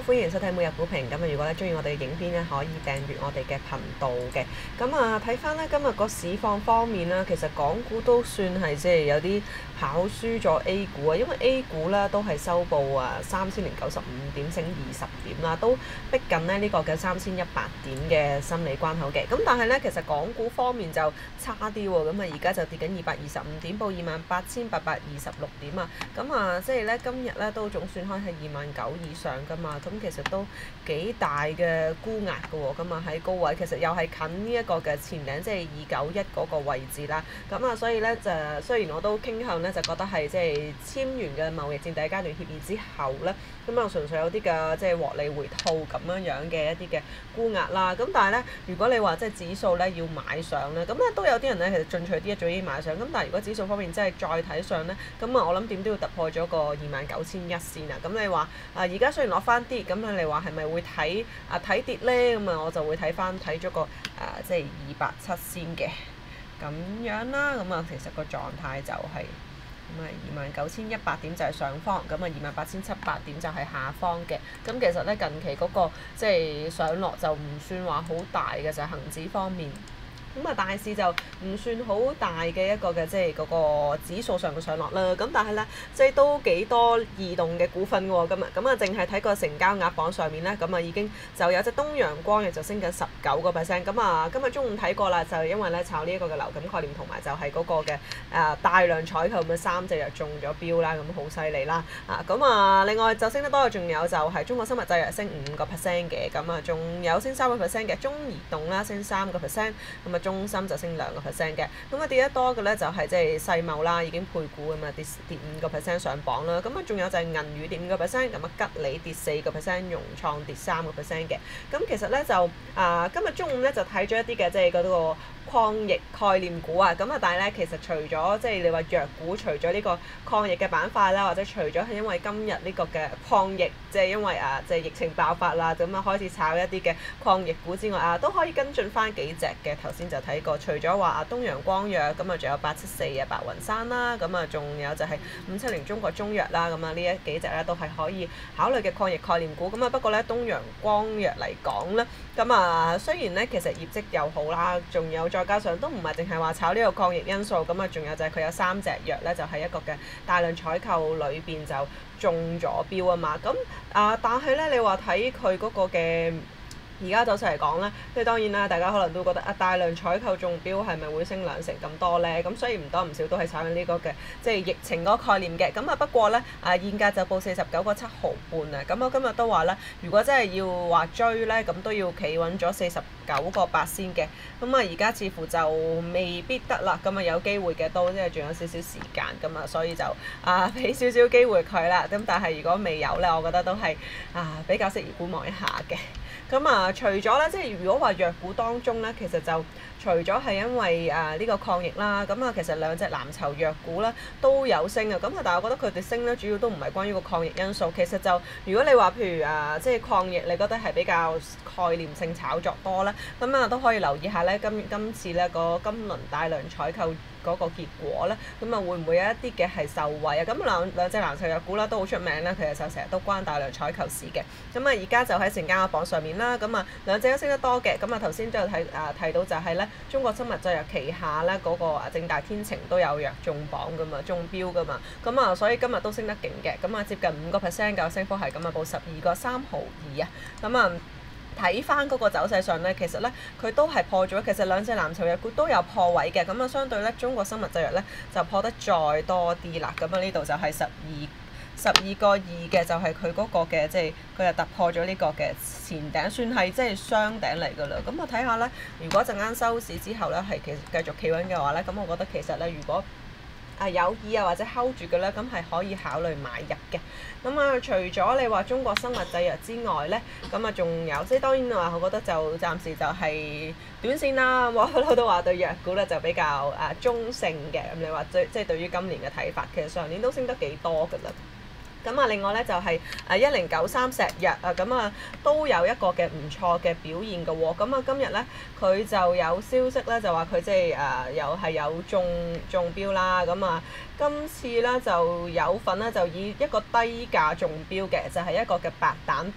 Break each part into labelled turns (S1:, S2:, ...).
S1: 歡迎收睇每日股評。咁如果咧中意我哋嘅影片咧，可以訂閱我哋嘅頻道嘅。咁睇翻咧今日個市況方面啦，其實港股都算係即係有啲跑輸咗 A 股啊，因為 A 股咧都係收報3095點，升20點啦，都逼近咧呢個嘅3100點嘅心理關口嘅。咁但係咧，其實港股方面就差啲喎，咁而家就跌緊225點，報28,826點啊。咁即係咧今日咧都總算開係29,000以上噶嘛，咁其實都幾大嘅沽壓嘅喎。咁喺高位其實又係近呢一個嘅前頂，即係291嗰個位置啦。咁所以咧就雖然我都傾向咧就覺得係即係簽完嘅貿易戰第一階段協議之後咧，咁純粹有啲嘅即係獲利回吐咁樣嘅一啲嘅沽壓啦。咁但係咧，如果你話即係指數咧要買上咧，咁咧都有啲人咧其實進取啲早已經買上。咁但係如果指數方面真係再睇上咧，咁我諗點都要突破咗個29,100先啊。咁你話而家雖然落翻啲，咁你話係咪會睇跌咧？咁我就會睇咗個即係270先嘅咁樣啦。咁其實個狀態就係29,100點就係上方，咁28,700點就係下方嘅。咁其實咧近期嗰個即係上落就唔算話好大嘅，就係恆指方面。大市就唔算好大嘅一個嘅即係嗰個指數上嘅上落啦。咁但係咧，即係都幾多異動嘅股份喎。今日淨係睇個成交額榜上面咧，已經就有隻東陽光藥就升緊19%。今日中午睇過啦，就因為咧炒呢一個嘅流感概念同埋就係嗰個嘅大量採購咁嘅3隻藥中咗標啦，咁好犀利啦。另外就升得多嘅仲有就係中國生物製藥升5%嘅，仲有升3%嘅中移動啦，升3%。中心就升2%嘅。跌得多嘅咧就係即係世茂啦，已經配股咁跌5%上榜啦。仲有就係銀娛跌5%，吉利跌4%，融創跌3%嘅。其實咧就今日中午咧就睇咗一啲嘅即係嗰個抗疫概念股啊。但係咧其實除咗即係你話藥股，除咗呢個抗疫嘅板塊啦，或者除咗係因為今日呢個嘅抗疫，即係因為即係疫情爆發啦，咁開始炒一啲嘅抗疫股之外都可以跟進翻幾隻嘅。頭先就睇過，除咗話東陽光藥，仲有874白雲山啦，仲有就係570中國中藥啦，呢一幾隻咧都係可以考慮嘅抗疫概念股。不過咧東陽光藥嚟講咧，雖然咧其實業績又好啦，仲有再加上都唔係淨係話炒呢個抗疫因素，仲有就係佢有3隻藥咧，就係一個嘅大量採購裏邊就中咗標啊嘛。但係咧你話睇佢嗰個嘅而家走勢嚟講咧，即係當然啦，大家可能都覺得大量採購中標係咪會升2成咁多咧？咁所以唔多唔少都係炒緊呢個嘅即係疫情嗰個概念嘅。不過咧現價就報49.7毫半啊。我今日都話咧，如果真係要話追咧，咁都要企穩咗49.8先嘅。而家似乎就未必得啦。有機會嘅都即係仲有少少時間所以就俾少少機會佢啦。但係如果未有咧，我覺得都係比較適宜觀望一下嘅。除咗咧，即係如果話藥股當中咧，其實就除咗係因為呢個抗疫啦，其實兩隻藍籌藥股咧都有升啊。但係我覺得佢哋升咧，主要都唔係關於個抗疫因素。其實就如果你話譬如即係抗疫，你覺得係比較概念性炒作多咧，都可以留意下咧。今次咧個今輪大量採購嗰個結果咧，會唔會有一啲嘅係受惠啊？兩隻藍籌藥股啦都好出名啦，其實就成日都關大量採購事嘅。而家就喺成交榜上面啦，兩隻都升得多嘅。頭先都有提到就係咧，中國生物製藥旗下咧嗰個正大天晴都有藥中榜噶嘛，中標噶嘛。所以今日都升得勁嘅，接近5%嘅升幅係報12.3毫二啊。睇翻嗰個走勢上咧，其實咧佢都係破咗。其實兩隻藍籌藥股都有破位嘅，相對咧中國生物製藥咧就破得再多啲啦。呢度就係12.2嘅，就係佢嗰個嘅即係佢就突破咗呢個嘅前頂，算係即係雙頂嚟㗎啦。我睇下咧，如果陣間收市之後咧係其實繼續企穩嘅話咧，我覺得其實咧如果有意或者 hold 住嘅咧，係可以考慮買入嘅。除咗你話中國生物製藥之外咧，仲有即係當然話，我覺得就暫時就係短線啦。我都話對藥股咧就比較中性嘅。你話即係對於今年嘅睇法，其實上年都升得幾多㗎啦。另外咧就係1093石藥都有一個嘅唔錯嘅表現嘅喎。今日咧佢就有消息咧就話佢即係又係有中標啦。今次咧就有份咧就以一個低價中標嘅，就係一個嘅白蛋白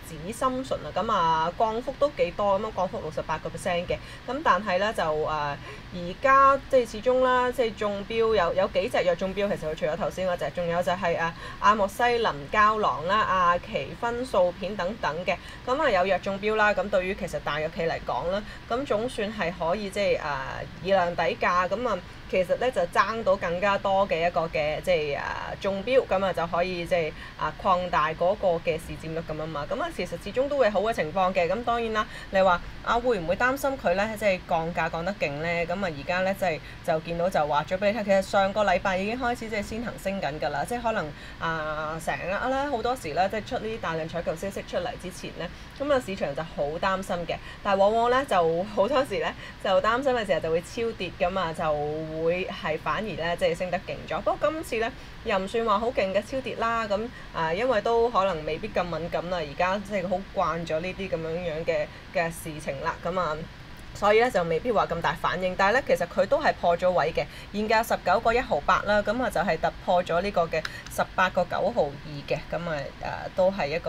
S1: 紫心醇啊，咁啊降幅都幾多，咁啊降幅68%嘅，咁但係咧就而家即係始終啦，即係中標有幾隻藥中標，其實佢除咗頭先嗰隻，仲有就係阿莫西林膠囊啦、阿奇芬素片等等嘅，咁啊有藥中標啦，咁對於其實大藥企嚟講啦，咁總算係可以即係以量抵價，咁啊其實咧就爭到更加多嘅一個嘅即係中標，咁啊就可以即係擴大嗰個嘅市佔率咁啊嘛，咁啊其實始終都會好嘅情況嘅，咁當然啦，你話會唔會擔心佢咧即係降價降得勁咧？咁啊而家咧即係就見到就話咗俾你聽，其實上個禮拜已經開始即係先行升緊㗎啦，即係可能成日咧好多時咧即係出呢啲大量採購消息出嚟之前咧，咁啊市場就好擔心嘅，但係往往咧就好多時咧就擔心嘅時候就會超跌㗎嘛，就會係反而咧即係升得勁咗。不過今次咧又唔算話好勁嘅超跌啦，咁因為都可能未必咁敏感啦，而家即係好慣咗呢啲咁樣嘅事情啦，咁所以咧就未必話咁大反應，但係咧其實佢都係破咗位嘅，現價19.1毫8啦，咁就係突破咗呢個嘅18.9毫2嘅，咁都係一個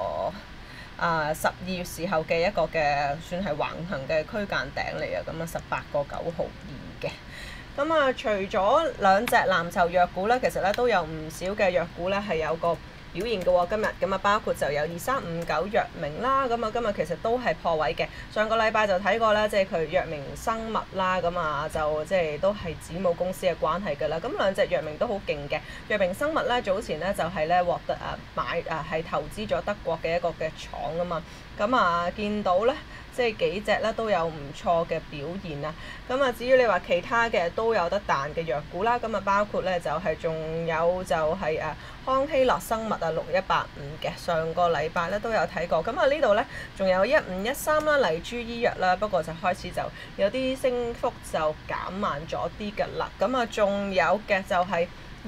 S1: 12月時候嘅一個嘅算係橫行嘅區間頂嚟嘅，咁18.9毫2嘅。咁除咗兩隻藍籌藥股咧，其實咧都有唔少嘅藥股咧係有個表現嘅喎，今日咁包括就有2359藥明啦，咁今日其實都係破位嘅。上個禮拜就睇過啦，即係佢藥明生物啦，咁就即係都係子母公司嘅關係㗎啦。咁兩隻藥明都好勁嘅，藥明生物咧早前咧就係咧獲得係投資咗德國嘅一個嘅廠啊嘛，咁見到咧。即係幾隻咧都有唔錯嘅表現啊！咁至於你話其他嘅都有得彈嘅藥股啦，咁包括咧就係仲有就係康希諾生物6185嘅，上個禮拜咧都有睇過。咁呢度咧仲有1513啦，麗珠醫藥啦，不過就開始就有啲升幅就減慢咗啲㗎啦。咁仲有嘅就係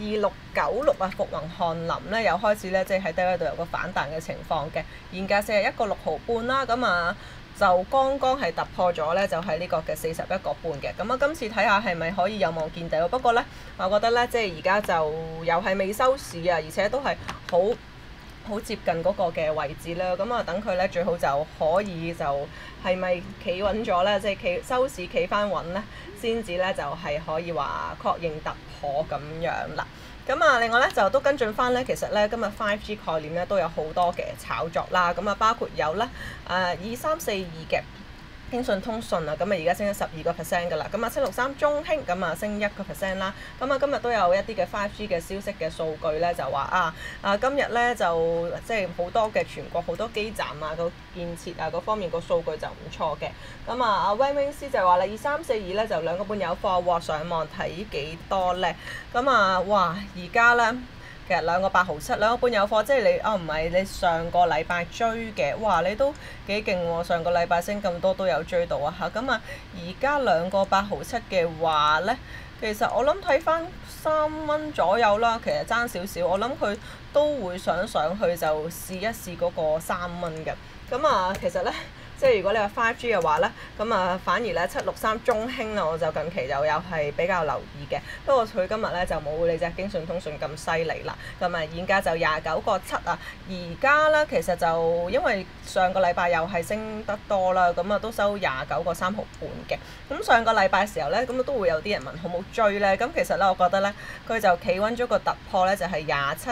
S1: 2696復宏翰林咧，又開始咧即係喺低位度有個反彈嘅情況嘅，現價41.6毫半啦，咁就剛剛係突破咗咧，就係呢個嘅41.5嘅。咁今次睇下係咪可以有望見底喎？不過咧，我覺得咧，即係而家就又係未收市啊，而且都係好接近嗰個嘅位置啦。咁等佢咧最好就可以就係咪企穩咗咧？即係收市企翻穩咧，先至咧就係可以話確認突破咁樣啦。咁另外咧就都跟進翻咧，其實咧今日 5G 概念咧都有好多嘅炒作啦，咁包括有咧2342嘅京信通訊啊，咁而家升咗12% 㗎啦，咁763中興咁升1% 啦，咁今日都有一啲嘅 5G 嘅消息嘅數據咧，就話今日咧就即係好多嘅全國好多基站個建設嗰方面個數據就唔錯嘅，咁阿威明斯就話啦2342咧就2個半有貨喎，上網睇幾多咧？咁哇而家咧。其實2個8毫7，2個半有貨，即係你唔係你上個禮拜追嘅，哇你都幾勁喎！上個禮拜升咁多都有追到啊嚇，咁而家2個8毫7嘅話咧，其實我諗睇翻3蚊左右啦，其實爭少少，我諗佢都會想上去就試一試嗰個3蚊嘅，咁其實咧。即係如果你話 5G 嘅話咧，咁反而咧763中興啊，我就近期就有係比較留意嘅。不過佢今日咧就冇你隻京信通訊咁犀利啦。咁現價就29.7啊。而家咧其實就因為上個禮拜又係升得多啦，咁都收29.3毫半嘅。咁上個禮拜時候咧，咁都會有啲人問好冇追咧。咁其實咧，我覺得咧，佢就企穩咗個突破咧，就係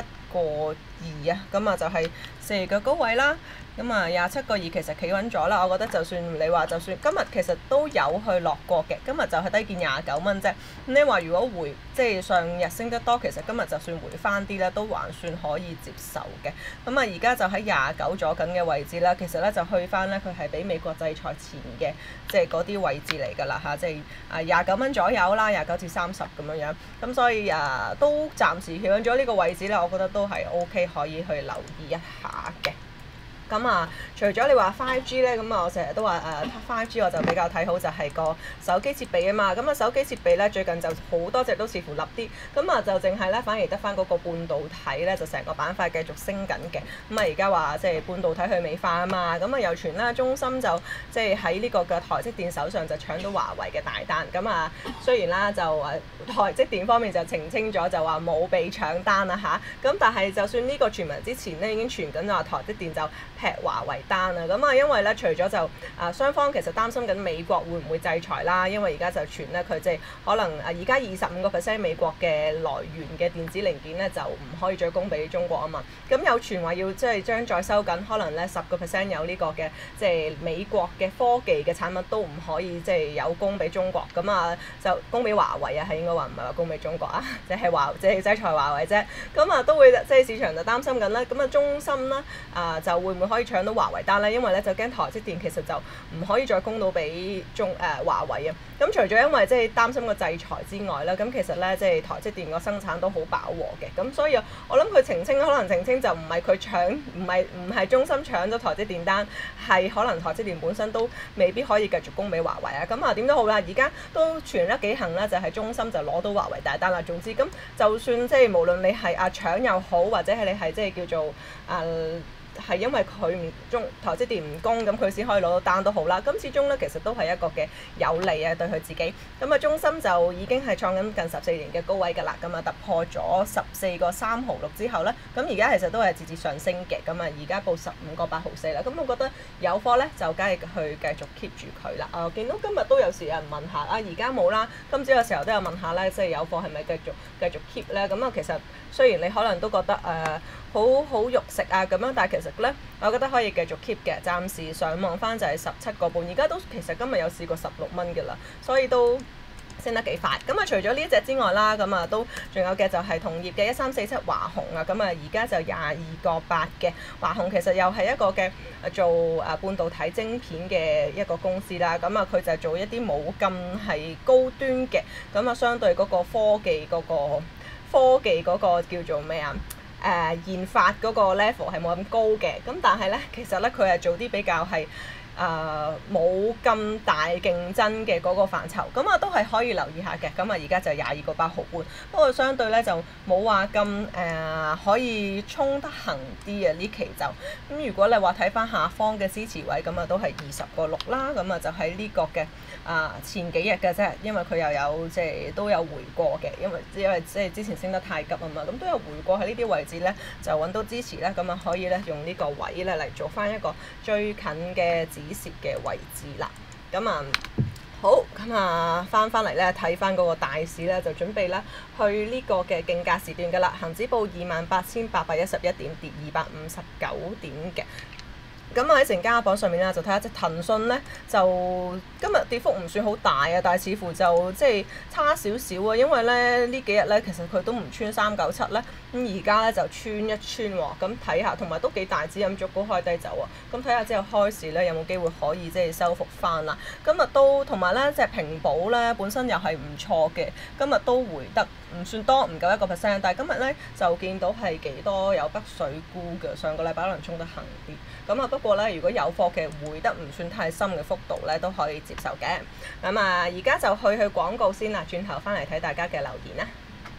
S1: 27.2啊。咁就係4個高位啦。咁27.2其實企穩咗啦，我覺得就算你話就算今日其實都有去落過嘅，今日就係低見29蚊啫。咁你話如果即係上日升得多，其實今日就算回翻啲咧，都還算可以接受嘅。咁而家就喺29咗緊嘅位置啦，其實咧就去翻咧，佢係比美國制裁前嘅即係嗰啲位置嚟㗎啦嚇，即係29蚊左右啦，29至30咁樣。咁所以都暫時企穩咗呢個位置咧，我覺得都係 OK 可以去留意一下嘅。咁除咗你話 5G 咧，咁我成日都話5G 我就比較睇好就係個手機設備啊嘛。咁手機設備咧最近就好多隻都似乎立啲，咁就淨係咧反而得翻嗰個半導體咧就成個板塊繼續升緊嘅。咁而家話即係半導體去美化啊嘛，咁又傳啦中芯就即係喺呢個嘅台積電手上就搶到華為嘅大單。咁雖然啦就台積電方面就澄清咗就話冇被搶單啦嚇，咁但係就算呢個傳聞之前咧已經傳緊話台積電就劈華為單啊。咁啊，因為咧除咗就雙方其實擔心緊美國會唔會制裁啦，因為而家就傳咧佢即係可能而家25%美國嘅來源嘅電子零件咧就唔可以再供俾中國啊嘛。咁有傳話要即係將再收緊，可能咧10%有呢個嘅即係美國嘅科技嘅產品都唔可以即係有供俾中國。咁啊就供俾華為啊，係應該話唔係話供俾中國啊，即係制裁華為啫。咁啊都會即係市場就擔心緊啦。咁啊中芯啦就會唔會可以搶到華為單咧？因為咧就驚台積電其實就唔可以再供到俾華為啊。咁除咗因為即係擔心個制裁之外啦，咁其實咧即係台積電個生產都好飽和嘅。咁所以我諗佢澄清可能澄清就唔係佢搶，唔係中芯搶咗台積電單，係可能台積電本身都未必可以繼續供俾華為啊。咁啊點都好啦，而家都傳得幾行啦，就係中芯就攞到華為大單啦。總之咁就算即係無論你係搶又好，或者係你係即係叫做係因為佢台積電唔供，咁佢先可以攞到單都好啦。咁始終咧，其實都係一個嘅有利啊，對佢自己。咁啊，中芯就已經係創緊近14年嘅高位㗎啦。咁啊，突破咗14個3毫6之後咧，咁而家其實都係節節上升嘅。咁啊，而家報15個8毫4啦。咁我覺得有貨咧，就梗係去繼續 keep 住佢啦。見到今日都有時有人問下而家冇啦。今朝嘅時候都有問下咧，即係有貨係咪繼續 keep 咧？咁啊，其實雖然你可能都覺得好肉食啊咁樣，但係其實咧，我覺得可以繼續 keep 嘅。暫時上望翻就係17個半，而家都其實今日有試過16蚊嘅啦，所以都升得幾快。咁啊，除咗呢一隻之外啦，咁啊都仲有嘅就係同業嘅1347華虹啊，咁啊而家就22個8嘅華虹，其實又係一個嘅做半導體晶片嘅一個公司啦。咁啊佢就係做一啲冇咁係高端嘅，咁啊相對嗰個科技嗰個叫做咩啊？研發嗰個 level 係冇咁高嘅，咁但係咧，其實咧佢係做啲比較係冇咁大競爭嘅嗰個範疇，咁啊都係可以留意下嘅。咁啊而家就22個8毫半，不過相對咧就冇話咁可以衝得行啲啊呢期就咁。如果你話睇翻下方嘅支持位，咁啊都係20個6啦，咁啊就喺呢個嘅前幾日嘅啫，因為佢又有即係都有回過嘅，因為即係之前升得太急啊嘛，咁都有回過喺呢啲位置咧就揾到支持咧，咁啊可以咧用呢個位咧嚟做翻一個最近嘅止蝕嘅位置啦。咁好，咁翻嚟咧睇翻嗰個大市咧，就準備咧去呢個嘅競價時段㗎啦。恆指報28,811點，跌259點嘅。咁喺成交榜上面咧，就睇下隻騰訊咧，就今日跌幅唔算好大啊，但係似乎就即係差少少啊，因為咧呢幾日咧其實佢都唔穿397咧，咁而家咧就穿一穿喎，咁睇下，同埋都幾大支咁逐高開低走啊，咁睇下之後開市咧有冇機會可以即係收復翻啦。今日都同埋咧隻平保咧本身又係唔錯嘅，今日都回得唔算多，唔夠1%，但係今日咧就見到係幾多有北水沽嘅，上個禮拜可能衝得行啲。咁不過咧，如果有貨嘅回得唔算太深嘅幅度咧，都可以接受嘅。咁而家就去廣告先啦，轉頭翻嚟睇大家嘅留言啦。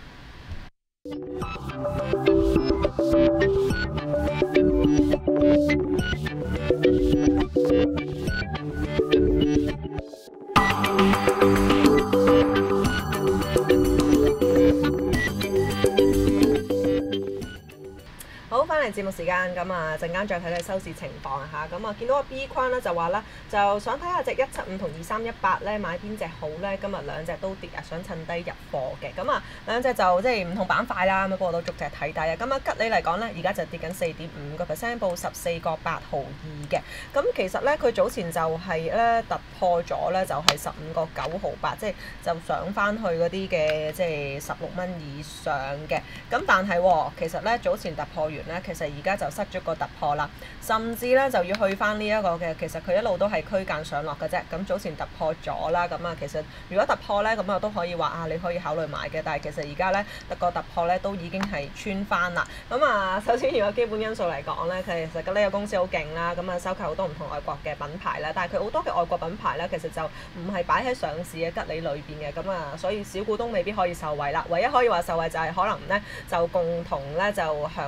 S1: 好，翻嚟節目時間，咁陣間再睇睇收市情況嚇。咁見到個 B 框咧就話啦，就想睇下隻175同2318咧買邊隻好咧？今日兩隻都跌啊，想趁低入貨嘅。咁兩隻就即係唔同板塊啦，咁不過都逐隻睇低啊。咁吉利嚟講咧，而家就跌緊4.5%，報14個8毫2嘅。咁其實咧，佢早前就係咧突破咗咧，就係15個9毫8，即係就上翻去嗰啲嘅即係16蚊以上嘅。咁但係其實咧早前突破完咧，其實而家就失咗個突破啦，甚至咧就要去翻呢一個嘅，其實佢一路都係區間上落嘅啫。咁早前突破咗啦，咁其實如果突破咧，咁都可以話你可以考慮買嘅。但係其實而家咧個突破咧都已經係穿翻啦。咁首先如果基本因素嚟講咧，其實呢個公司好勁啦，咁收購好多唔同外國嘅品牌啦，但係佢好多嘅外國品牌咧，其實就唔係擺喺上市嘅吉利裏邊嘅，咁所以小股東未必可以受惠啦。唯一可以話受惠就係可能咧就共同咧就享用一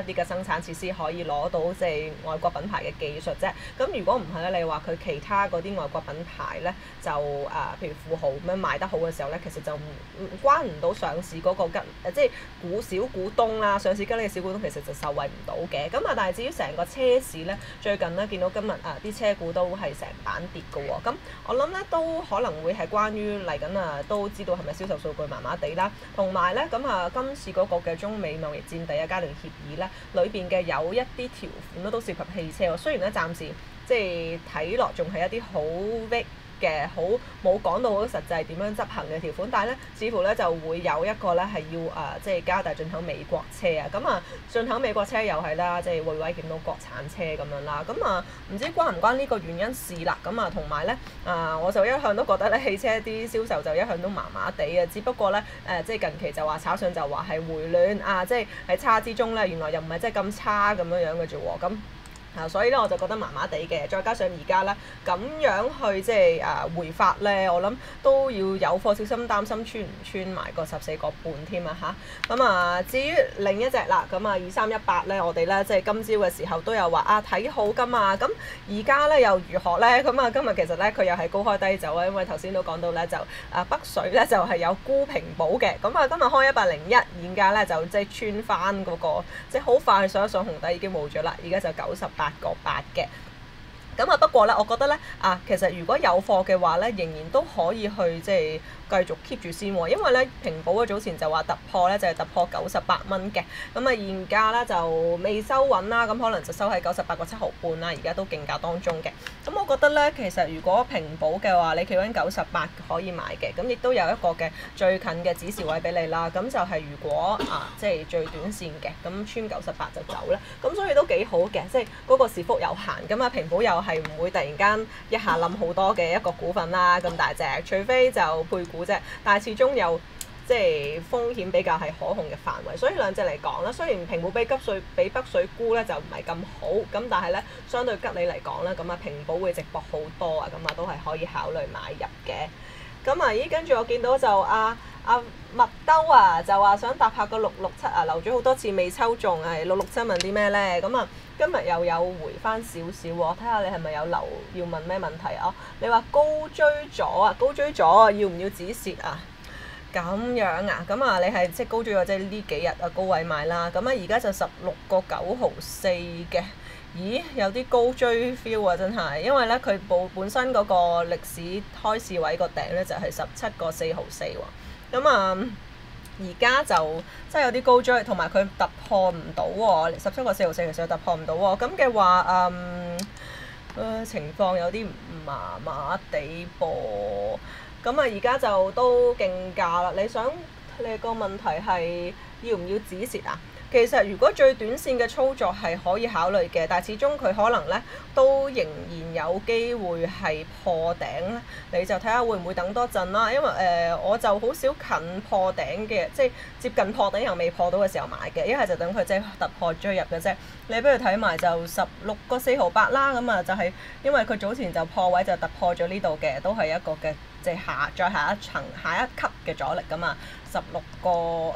S1: 啲嘅生產設施可以攞到即係外國品牌嘅技術啫。咁如果唔係咧，你話佢其他嗰啲外國品牌咧就譬如富豪咁樣賣得好嘅時候咧，其實就關唔到上市嗰個即係小股東啦，上市吉利嘅小股東其實就受惠唔到嘅。咁但係至於成個車市咧，最近咧見到今日啲車股都係成板跌嘅喎。咁我諗咧都可能會係關於嚟緊都知道係咪銷售數據麻麻地啦，同埋咧今次嗰個嘅中美貿易戰第一階段協議咧，裏邊嘅有一啲條款咧都涉及汽車喎。雖然咧暫時即係睇落仲係一啲好 vague 嘅，好冇講到好實際點樣執行嘅條款，但係咧似乎咧就會有一個咧係要即係加大進口美國車啊。進口美國車又係啦，即係會威脅到國產車咁樣啦。唔知關唔關呢個原因事啦？同埋咧我就一向都覺得咧汽車啲銷售就一向都麻麻地嘅，只不過咧即係近期就話炒上就話係回暖即係喺差之中咧，原來又唔係真係咁差咁樣嘅啫喎。所以咧我就覺得麻麻地嘅，再加上而家咧咁樣去即係回發咧，我諗都要有貨小心，擔心穿唔穿埋個14個半添啊嚇。至於另一隻啦，2318咧，我哋咧即係今朝嘅時候都有話睇好㗎嘛。咁而家咧又如何咧？今日其實咧佢又係高開低走啊，因為頭先都講到咧就北水咧就係有沽平保嘅。今日開101，現價咧就即係穿翻嗰個，即係好快上一上紅底已經冇咗啦，而家就98.8嘅。不過咧，我覺得咧其實如果有貨嘅話咧，仍然都可以去即係繼續 keep 住先喎。因為咧平保早前就話突破咧就係突破98蚊嘅，現價咧就未收穩啦，可能就收喺98個7毫半啦，而家都競價當中嘅。我覺得咧其實如果平保嘅話，你企穩98可以買嘅，亦都有一個嘅最近嘅指示位俾你啦。咁就係如果即係最短線嘅，咁穿98就走啦。所以都幾好嘅，即係嗰個市幅有限。平保又係唔會突然間一下冧好多嘅一個股份啦，咁大隻，除非就配股啫。但係始終有即係風險比較係可控嘅範圍，所以兩隻嚟講咧，雖然平保比北水沽咧就唔係咁好，但係咧相對吉利嚟講咧，平保會值博好多都係可以考慮買入嘅。跟住我見到就麥兜就話想搭下個667留咗好多次未抽中667問啲咩咧？今日又有回翻少少喎，睇下你係咪有留要問咩問題啊？你話高追咗要唔要止蝕啊？咁樣你係即係高追咗即係呢幾日高位買啦。而家就16個9毫4嘅。咦，有啲高追 feel 真係，因為咧佢本身嗰個歷史開市位個頂咧就係17個4毫4喎。而家就真係有啲高追，同埋佢突破唔到喎，17個4毫4其實突破唔到喎。咁嘅話情況有啲麻麻地噃。而家就都競價啦。你個問題係要唔要止蝕啊？其實如果最短線嘅操作係可以考慮嘅，但係始終佢可能咧都仍然有機會係破頂咧，你就睇下會唔會等多陣啦。因為我就好少近破頂嘅，即係接近破頂又未破到嘅時候買嘅，一係就等佢即係突破追入嘅啫。你不如睇埋就16個4毫8啦，就係因為佢早前就破位就突破咗呢度嘅，都係一個嘅即係再下一層下一級嘅阻力㗎嘛。16個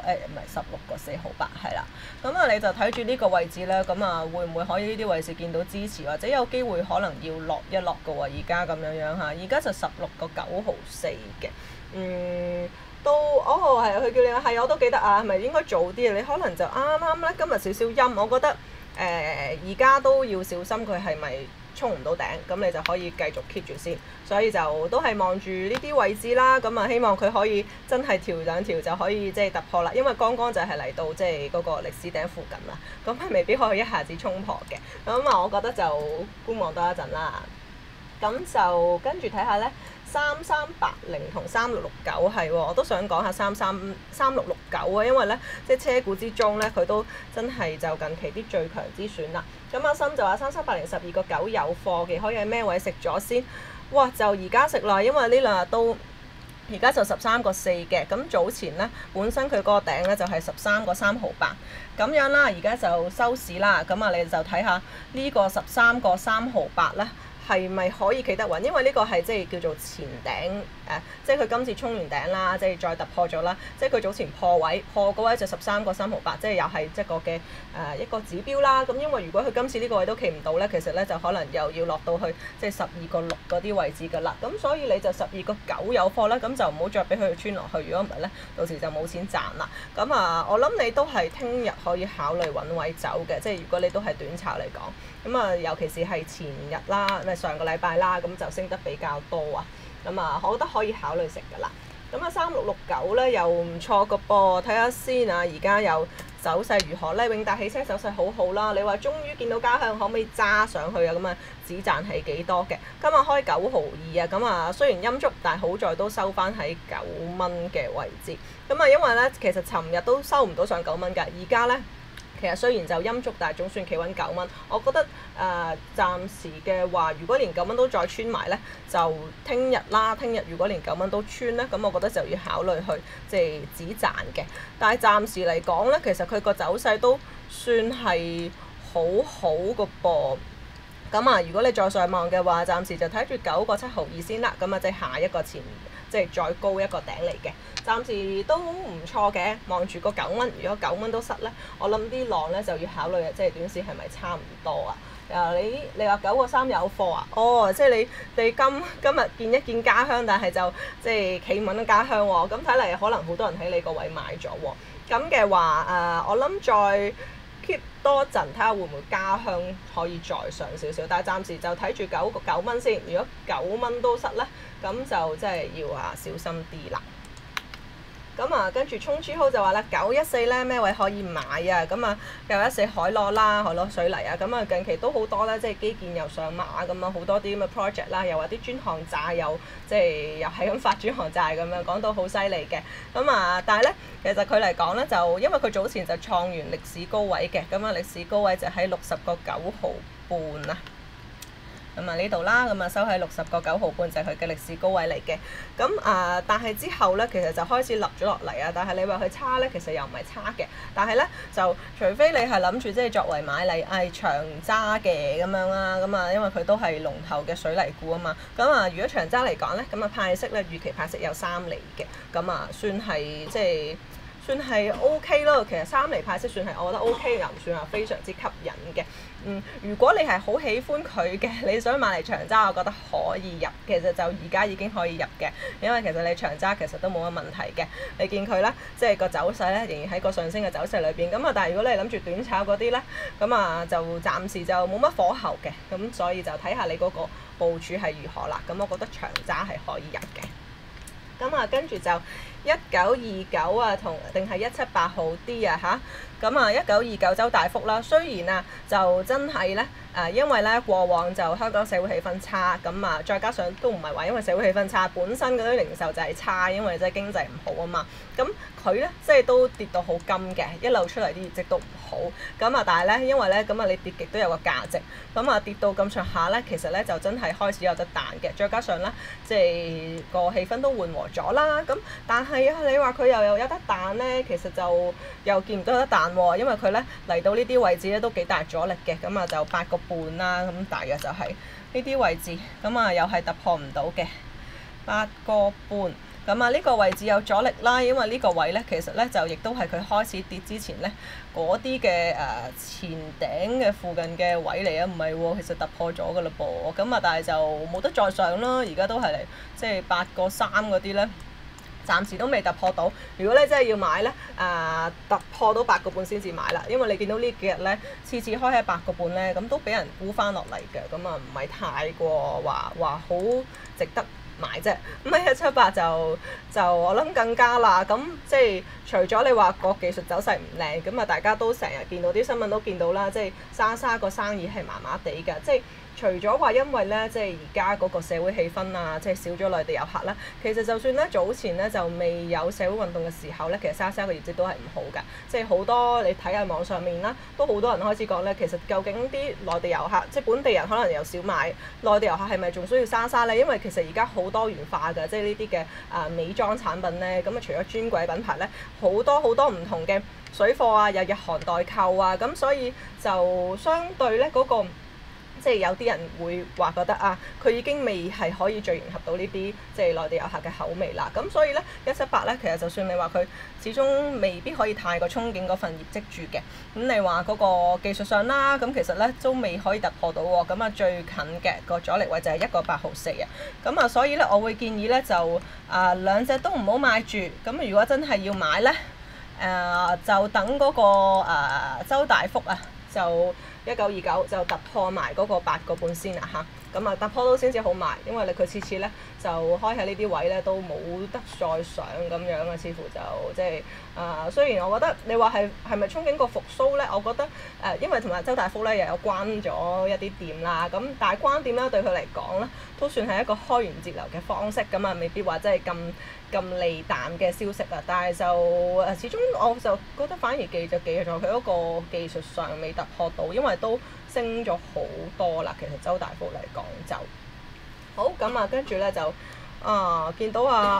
S1: 4毫8係啦。你就睇住呢個位置咧，會唔會可以呢啲位置見到支持，或者有機會可能要落一落嘅喎？而家咁樣而家就16個9毫4嘅。都係佢叫你係我都記得係咪應該早啲啊？你可能就啱咧，今日少少陰，我覺得而家都要小心佢係咪衝唔到頂，咁你就可以繼續 keep 住先。所以就都係望住呢啲位置啦，希望佢可以真係調兩條就可以即係突破啦。因為剛剛就係嚟到即係嗰個歷史頂附近啦，係未必可以一下子衝破嘅。我覺得就觀望多一陣啦。就跟住睇下咧，3380同3669係喎，我都想講下3669因為咧即係車股之中咧，佢都真係就近期啲最強之選啦。阿森就話3380 12個9有貨嘅，可以喺咩位食咗先？哇！就而家食啦，因為呢兩日都而家就13個4嘅。早前咧本身佢個頂咧就係13個3毫8咁樣啦，而家就收市啦。你就睇下呢個13個3毫8咧係咪可以企得穩？因為呢個係即係叫做前頂即係佢今次衝完頂啦，即係再突破咗啦。即係佢早前破嗰位就13.3毫8，即係又係一個嘅一個指標啦。咁因為如果佢今次呢個位都企唔到咧，其實咧就可能又要落到去即係12.6嗰啲位置㗎啦。咁所以你就12.9有貨啦，咁就唔好再俾佢穿落去。如果唔係咧，到時就冇錢賺啦。咁我諗你都係聽日可以考慮揾位走嘅，即係如果你都係短炒嚟講。咁尤其是係前日啦，上個禮拜啦，咁就升得比較多啊。咁我覺得可以考慮食㗎啦。咁3669咧又唔錯個噃，睇下先啊！而家又走勢如何咧？永達汽車走勢好好啦。你話終於見到家鄉，可唔可以揸上去啊？咁止賺係幾多嘅？今日開9.2啊。咁雖然陰燭，但係好在都收翻喺9蚊嘅位置。咁因為咧，其實尋日都收唔到上9蚊㗎，而家咧。其實雖然就陰燭，但係總算企穩9蚊。我覺得暫時嘅話，如果連9蚊都再穿埋咧，就聽日啦。聽日如果連9蚊都穿咧，咁我覺得就要考慮去即係止賺嘅。但係暫時嚟講咧，其實佢個走勢都算係好好個噃。咁如果你再上望嘅話，暫時就睇住9.7毫2先啦。咁即係下一個即係再高一個頂嚟嘅。暫時都唔錯嘅，望住個9蚊。如果9蚊都失咧，我諗啲浪咧就要考慮即係短線係咪差唔多啊？你話9.3有貨啊？哦，即係你今日見一見家鄉，但係就即係企穩家鄉喎。咁睇嚟可能好多人喺你個位買咗喎。咁嘅話我諗再 keep 多陣，睇下會唔會家鄉可以再上少少。但係暫時就睇住9蚊先。如果9蚊都失咧，咁就即係要小心啲啦。咁跟住衝珠號就話啦，914咧咩位可以買啊？咁914海螺啦，海螺水泥啊，咁近期都好多啦，即係基建又上馬咁好多啲咁嘅 project 啦，又話啲專項債又即係又係咁發專項債咁樣，講到好犀利嘅。但係咧，其實佢嚟講咧，就因為佢早前就創完歷史高位嘅，咁歷史高位就喺60.9毫半啊。呢度啦，收喺60.9毫半就係佢嘅歷史高位嚟嘅。但係之後咧，其實就開始立咗落嚟啊。但係你話佢差咧，其實又唔係差嘅。但係咧，就除非你係諗住即係作為買嚟長揸嘅咁樣啦。因為佢都係龍頭嘅水泥股啊嘛。如果長揸嚟講咧，派息咧預期派息有3厘嘅。算係 OK 咯。其實3厘派息算係我覺得 OK，又唔算話非常之吸引嘅。如果你係好喜歡佢嘅，你想買嚟長揸，我覺得可以入。其實就而家已經可以入嘅，因為其實你長揸其實都冇乜問題嘅。你見佢咧，即係個走勢咧，仍然喺個上升嘅走勢裏邊。但係如果你係諗住短炒嗰啲咧，就暫時就冇乜火候嘅。所以就睇下你嗰個部署係如何啦。我覺得長揸係可以入嘅。跟住就1929啊，定係178好啲啊嚇。1929周大福啦，雖然就真係咧因為咧過往就香港社會氣氛差，再加上都唔係話因為社會氣氛差，本身嗰啲零售就係差，因為即係經濟唔好啊嘛。佢咧即係都跌到好金嘅，一路出嚟啲業績都唔好。但係咧因為咧你跌極都有個價值，跌到咁上下咧，其實咧就真係開始有得彈嘅。再加上咧即係個氣氛都緩和咗啦。但係你話佢又有得彈咧，其實就又見唔到有得彈喎，因為佢咧嚟到呢啲位置咧都幾大阻力嘅。就8.5啦，大約就係呢啲位置。又係突破唔到嘅8.5。呢個位置有阻力啦，因為呢個位咧其實咧就亦都係佢開始跌之前咧嗰啲嘅前頂嘅附近嘅位嚟啊，唔係喎，其實突破咗㗎嘞噃。但係就冇得再上啦，而家都係嚟即係8.3嗰啲咧。暫時都未突破到。如果你真係要買咧，突破到8.5先至買啦。因為你見到呢幾日咧，次開喺8.5咧，咁都俾人沽翻落嚟嘅，唔係太過話好值得買啫。178就我諗更加啦。即係除咗你話個技術走勢唔靚，大家都成日見到啲新聞都見到啦，即係莎個生意係麻麻地㗎，即係。除咗話因為咧，即係而家嗰個社會氣氛即係少咗內地遊客啦。其實就算咧早前咧就未有社會運動嘅時候咧，其實莎嘅業績都係唔好㗎。即係好多你睇下網上面啦，都好多人開始講咧，其實究竟啲內地遊客，即係本地人可能又少買，內地遊客係咪仲需要莎咧？因為其實而家好多元化㗎，即係呢啲嘅美妝產品咧，除咗專櫃品牌咧，好多唔同嘅水貨又日韓代購啊，所以就相對咧嗰個
S2: 即係有啲人會話覺得啊，佢已經未係可以最迎合到呢啲即係內地遊客嘅口味啦。咁所以呢，178呢，其實就算你話佢始終未必可以太過憧憬嗰份業績住嘅，咁你話嗰個技術上啦，咁其實呢都未可以突破到喎。咁啊最近嘅個阻力位就係1個8毫4啊。咁啊所以呢，我會建議呢就兩隻都唔好買住。咁如果真係要買呢，就等嗰個周大福啊，就1929就突破埋嗰個8個半先啦嚇。咁啊突破到先至好買，因為佢次次咧就開喺呢啲位咧都冇得再上咁樣啊，似乎就即係雖然我覺得你話係咪憧憬個復甦咧，我覺得因為同埋周大福咧又有關咗一啲店啦，咁但係關店咧對佢嚟講咧都算係一個開源節流嘅方式，咁啊未必話真係咁利淡嘅消息啊，但係就始終我就覺得反而記咗佢嗰個技術上未突破到，因為都升咗好多啦。其實周大福嚟講就好咁啊，跟住咧就見到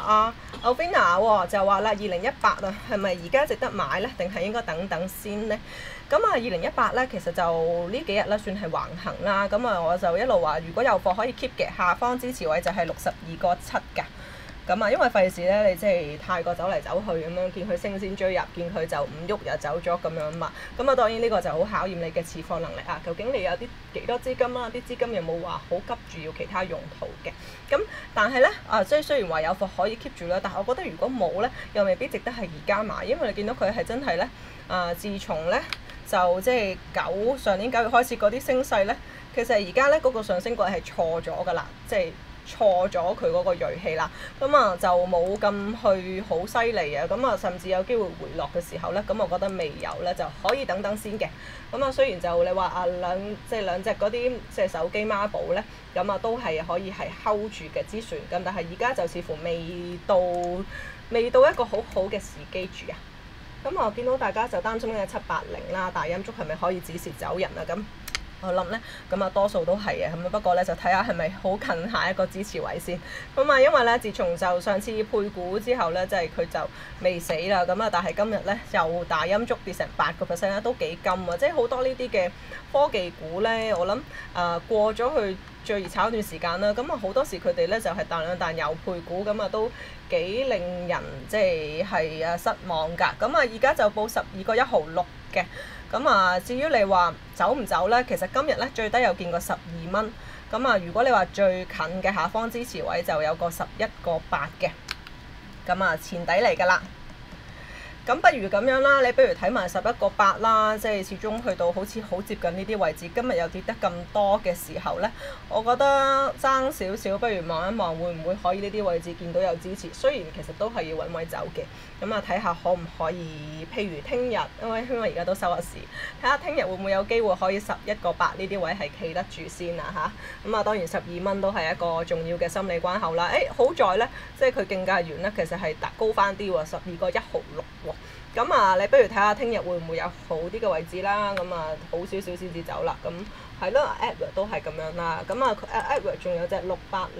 S2: Alvina 喎就話啦，2018啊係咪而家值得買咧，定係應該等等先呢？咁啊2018咧其實就呢幾日咧算係橫行啦，咁啊我就一路話如果有貨可以 keep 嘅，下方支持位就係62個7㗎。咁啊，因為費事咧，你即係太過走嚟走去咁樣，見佢升先追入，見佢就唔喐又走咗咁樣嘛。咁啊，當然呢個就好考驗你嘅持貨能力啊。究竟你有幾多資金啦？啲資金有冇話好急住要其他用途嘅？咁但係咧即係雖然話有貨可以 keep 住啦，但係我覺得如果冇咧，又未必值得係而家買，因為你見到佢係真係咧自從咧就即係上年9月開始嗰啲升勢咧，其實而家咧嗰個上升軌係錯咗㗎啦，即係錯咗佢嗰個銳氣啦，咁啊就冇咁去好犀利啊，咁啊甚至有機會回落嘅時候咧，咁我覺得未有咧就可以等等先嘅。咁啊雖然就你話兩隻嗰啲即係手機孖寶咧，咁啊都係可以係 hold 住嘅之選，咁但係而家就似乎未到一個好好嘅時機住啊。咁我見到大家就擔心嘅780啦，大陰燭係咪可以止蝕走人啊？咁我諗咧，咁啊多數都係嘅，咁不過咧就睇下係咪好近下一個支持位先。咁啊，因為咧自從就上次配股之後咧，即係佢就未死啦。咁啊，但係今日咧又大陰燭跌成8% 啦，都幾金啊！即係好多呢啲嘅科技股咧，我諗過咗去最熱炒一段時間啦。咁啊好多時佢哋咧就係彈兩彈又配股，咁啊都幾令人即係失望㗎。咁啊而家就報12個1毫6嘅。咁啊，至於你話走唔走呢？其實今日咧最低有見過12蚊。咁啊，如果你話最近嘅下方支持位就有個11個8嘅。咁啊，前底嚟㗎啦。咁不如咁樣啦，你不如睇埋11個8啦，即係始終去到好似好接近呢啲位置，今日又跌得咁多嘅時候呢，我覺得爭少少，不如望一望會唔會可以呢啲位置見到有支持。雖然其實都係要揾位走嘅，咁啊睇下可唔可以，譬如聽日，因為而家都收下市，睇下聽日會唔會有機會可以11個8呢啲位係企得住先啊嚇。咁啊當然12蚊都係一個重要嘅心理關口啦。好在呢，即係佢競價完呢，其實係高翻啲喎，12個1毫6喎。咁啊，你不如睇下聽日會唔會有好啲嘅位置啦。咁啊，好少少先至走啦。咁係咯 Edward 都係咁樣啦。咁啊 Edward 仲有隻6808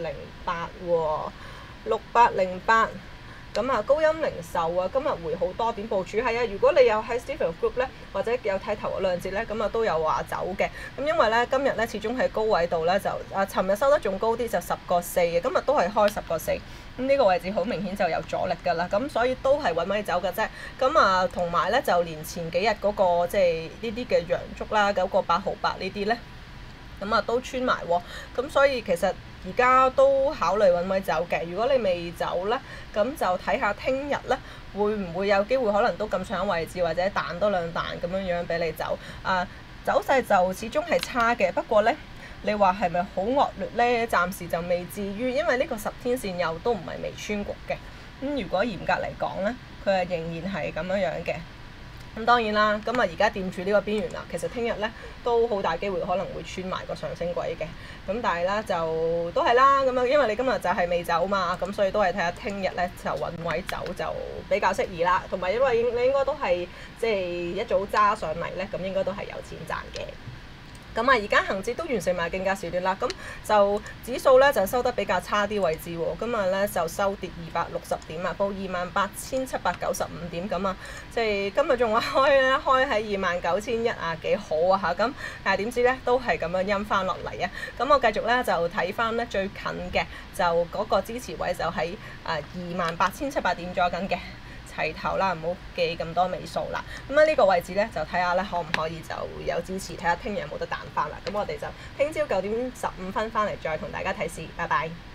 S2: 喎，6808。咁啊，高鑫零售啊，今日回好多，點部署係啊？如果你有喺 Stephen Group 咧，或者有睇頭嗰兩節咧，咁啊都有話走嘅。咁因為咧今日咧始終喺高位度咧就尋日收得仲高啲，就10個4嘅，今日都係開10個4。咁呢個位置好明顯就有阻力㗎啦。咁所以都係揾位走嘅啫。咁啊，同埋咧就連前幾日嗰個即係呢啲嘅陽燭啦，9個8毫8呢啲咧，咁啊都穿埋喎。咁所以其實而家都考慮揾位走嘅。如果你未走咧，咁就睇下聽日咧會唔會有機會可能都咁上位置，或者彈多兩彈咁樣俾你走。走勢就始終係差嘅，不過咧你話係咪好惡劣咧？暫時就未至於，因為呢個10天線又都唔係未穿過嘅。咁如果嚴格嚟講咧，佢係仍然係咁樣嘅。咁當然啦，咁啊而家掂住呢個邊緣啦，其實聽日咧都好大機會可能會穿埋個上升軌嘅。咁但係咧就都係啦，咁樣因為你今日就係未走嘛，咁所以都係睇下聽日咧就揾位走就比較適宜啦。同埋因為你應該都係即係一早揸上嚟咧，咁應該都係有錢賺嘅。 咁啊，而家恒指都完成埋競價時段啦，咁就指數咧就收得比較差啲位置喎，今日咧就收跌260點啊，報28,795點咁啊，即係今日仲話開喺29,100啊幾好啊嚇，咁但係點知咧都係咁樣陰翻落嚟啊，咁我繼續咧就睇翻咧最近嘅就嗰個支持位就喺28,700點左右緊嘅。齊頭啦，唔好記咁多尾數啦。咁啊呢個位置咧就睇下咧可唔可以就有支持，睇下聽日有冇得彈翻啦。咁我哋就聽朝9點15分翻嚟再同大家睇市，拜拜。